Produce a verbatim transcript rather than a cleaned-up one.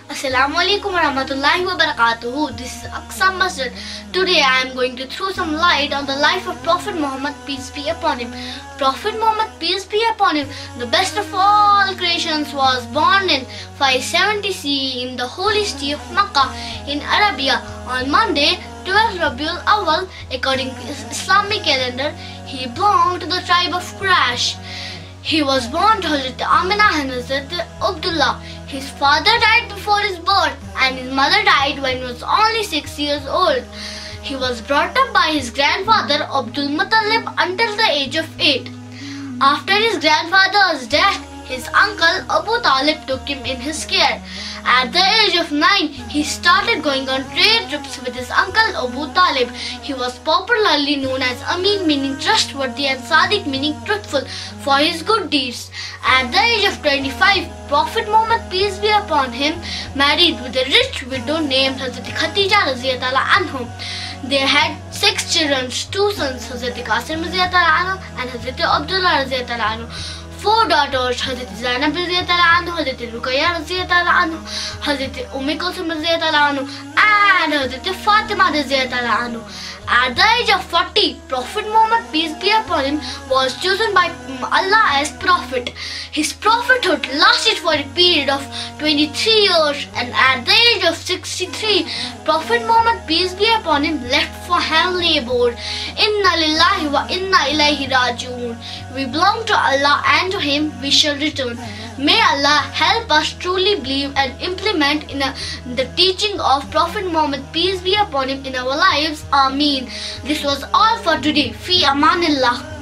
Assalamu alaikum warahmatullahi wabarakatuh. This is Aqsa Masjid. Today I am going to throw some light on the life of Prophet Muhammad, peace be upon him. Prophet Muhammad, peace be upon him, the best of all creations, was born in five seventy C E in the holy city of Makkah in Arabia on Monday, twelfth Rabiul Awwal. According to Islamic calendar, he belonged to the tribe of Quraysh. He was born to Hazrat Amina and Hazrat Abdullah. His father died before his birth and his mother died when he was only six years old. He was brought up by his grandfather Abdul Muttalib until the age of eight. After his grandfather's death, his uncle Abu Talib took him in his care. At the age of nine, he started going on trade trips with his uncle Abu Talib. He was popularly known as Amin, meaning trustworthy, and Sadiq, meaning truthful, for his good deeds. At the age of twenty-five, Prophet Muhammad, peace be upon him, married with a rich widow named Hazrat Khadija radhiyallahu anha. They had six children, two sons, Hazrat Qasim radhiyallahu anhu and Hazrat Abdullah radhiyallahu anhu. Four daughters, Hazrat Zainab radhiyallahu anhu, Hazrat Ruqayya radhiyallahu anhu, Hazrat Umm Kulthum radhiyallahu anhu, and Hazrat Fatima radhiyallahu anhu. At the age of forty, Prophet Muhammad, peace be upon him, was chosen by Allah as prophet. His prophethood lasted for a period of twenty-three years, and at the age of sixty-three, Prophet Muhammad, peace be upon him, left for heavenly abode. Inna lillahi wa inna ilayhi raji'un. We belong to Allah and to Him we shall return. May Allah help us truly believe and implement in a, the teaching of Prophet Muhammad, peace be upon him, in our lives. Ameen. This was all for today. Fi amanillah.